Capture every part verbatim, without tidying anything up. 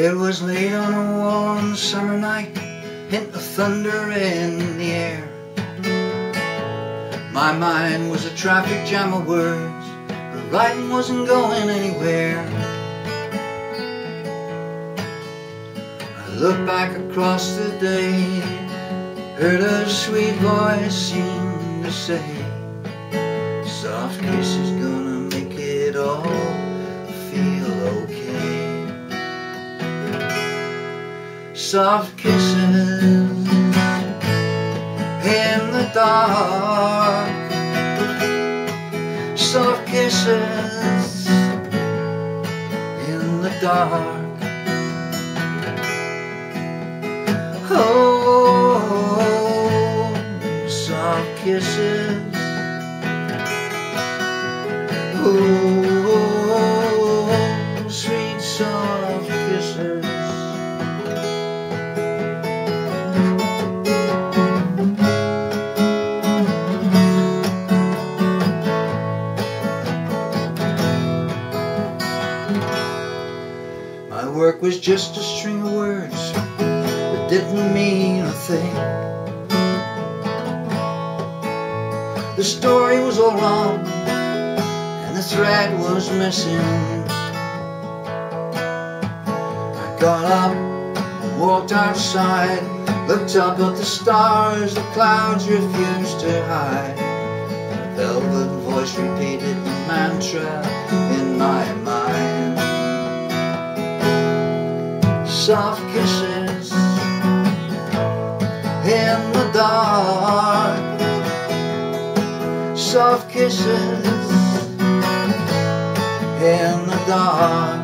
It was late on a warm summer night, hint of thunder in the air. My mind was a traffic jam of words, but writing wasn't going anywhere. I looked back across the day, heard a sweet voice seem to say, soft kiss is gonna make it all feel okay. Soft kisses in the dark, soft kisses in the dark. Oh, soft kisses. Oh, sweet soft kisses. My work was just a string of words that didn't mean a thing. The story was all wrong, the thread was missing. I got up, walked outside, looked up at the stars the clouds refused to hide. A velvet voice repeated the mantra in my mind. Soft kisses in the dark, soft kisses in the dark.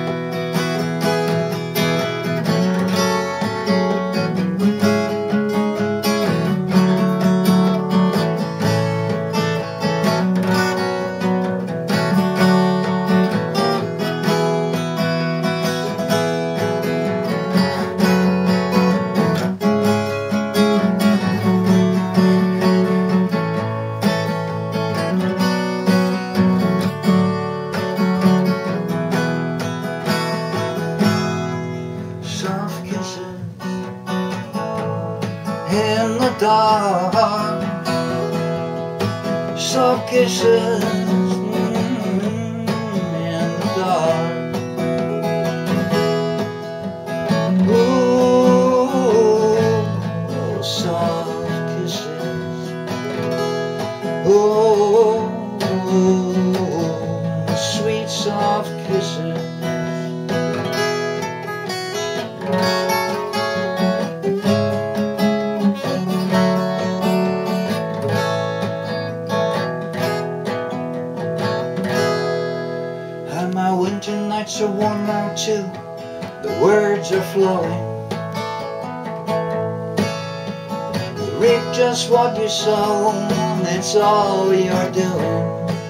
In the dark, soft kisses mm, in the dark. Ooh, oh, soft kisses. Oh, sweet soft kisses. My winter nights are warm now too, the words are flowing. Reap just what you sow, it's all you're doing.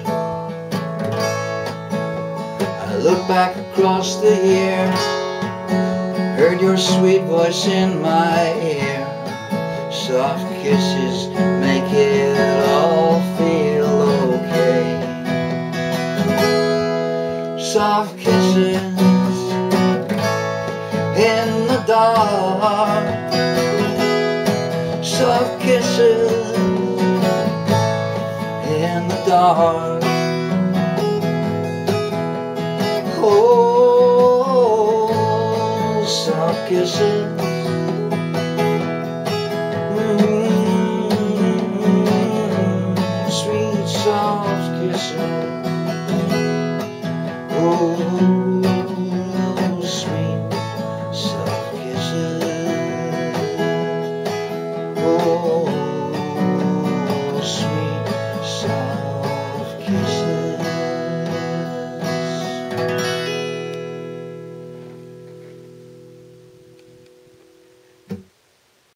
I look back across the year, heard your sweet voice in my ear. Soft kisses make it all feel okay. Soft kisses in the dark, soft kisses in the dark. Oh, soft kisses. Mm-hmm. Sweet soft kisses.